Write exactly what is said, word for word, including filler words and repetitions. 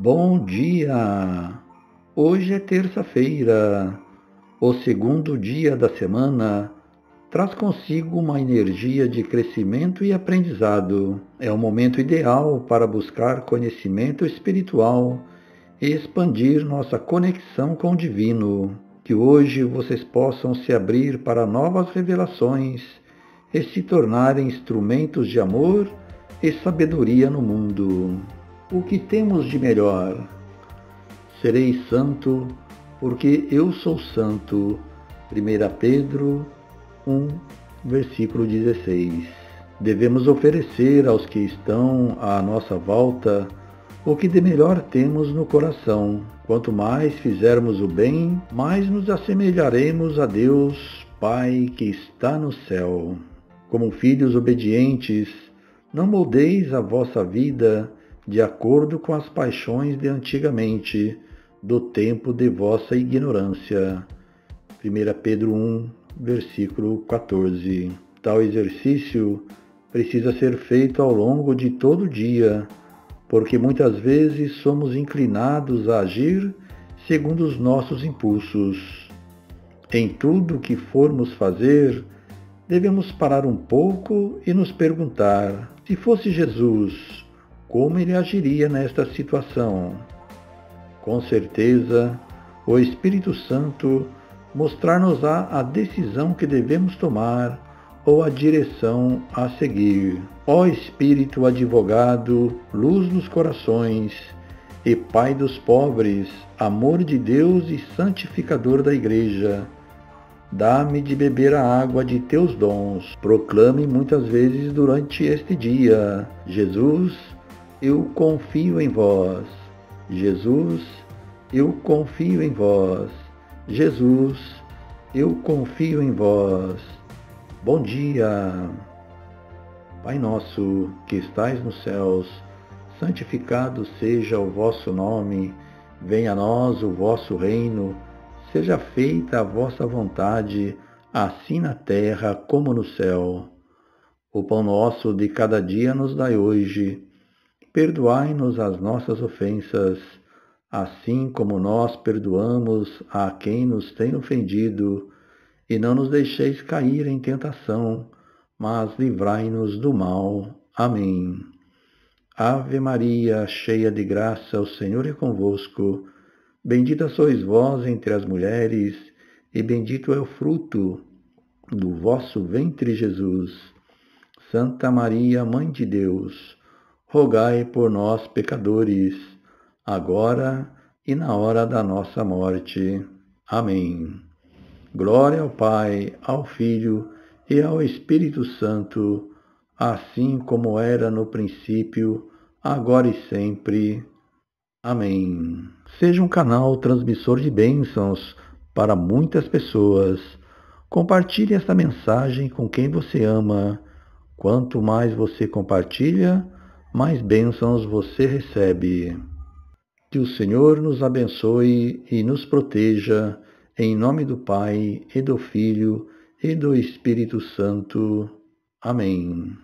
Bom dia! Hoje é terça-feira. O segundo dia da semana traz consigo uma energia de crescimento e aprendizado. É o momento ideal para buscar conhecimento espiritual e expandir nossa conexão com o divino. Que hoje vocês possam se abrir para novas revelações e se tornarem instrumentos de amor e sabedoria no mundo. O que temos de melhor? Serei santo, porque eu sou santo. primeira Pedro um, versículo dezesseis. Devemos oferecer aos que estão à nossa volta o que de melhor temos no coração. Quanto mais fizermos o bem, mais nos assemelharemos a Deus, Pai que está no céu. Como filhos obedientes, não moldeis a vossa vida de acordo com as paixões de antigamente, do tempo de vossa ignorância. primeira Pedro um, versículo quatorze. Tal exercício precisa ser feito ao longo de todo o dia, porque muitas vezes somos inclinados a agir segundo os nossos impulsos. Em tudo que formos fazer, devemos parar um pouco e nos perguntar: se fosse Jesus, como ele agiria nesta situação? Com certeza, o Espírito Santo mostrar-nos-á a decisão que devemos tomar ou a direção a seguir. Ó Espírito advogado, luz dos corações e Pai dos pobres, amor de Deus e santificador da Igreja, dá-me de beber a água de teus dons. Proclame muitas vezes durante este dia: Jesus, eu confio em vós. Jesus, eu confio em vós. Jesus, eu confio em vós. Bom dia! Pai nosso, que estais nos céus, santificado seja o vosso nome. Venha a nós o vosso reino. Seja feita a vossa vontade, assim na terra como no céu. O pão nosso de cada dia nos dai hoje. Perdoai-nos as nossas ofensas, assim como nós perdoamos a quem nos tem ofendido. E não nos deixeis cair em tentação, mas livrai-nos do mal. Amém. Ave Maria, cheia de graça, o Senhor é convosco. Bendita sois vós entre as mulheres, e bendito é o fruto do vosso ventre, Jesus. Santa Maria, Mãe de Deus, rogai por nós, pecadores, agora e na hora da nossa morte. Amém. Glória ao Pai, ao Filho e ao Espírito Santo, assim como era no princípio, agora e sempre. Amém. Seja um canal transmissor de bênçãos para muitas pessoas. Compartilhe esta mensagem com quem você ama. Quanto mais você compartilha, mais bênçãos você recebe. Que o Senhor nos abençoe e nos proteja, em nome do Pai, e do Filho, e do Espírito Santo. Amém.